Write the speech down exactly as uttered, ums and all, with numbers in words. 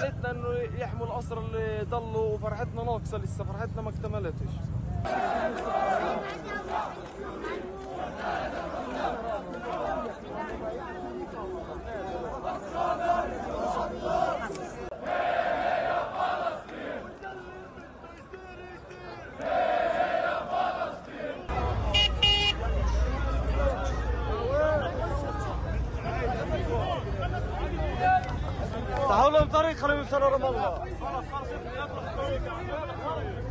فرحتنا انه يحموا القصر اللي ضلوا، وفرحتنا ناقصه لسه، فرحتنا ما اكتملتش. تعالوا بطريق خلينا نوصل رام الله.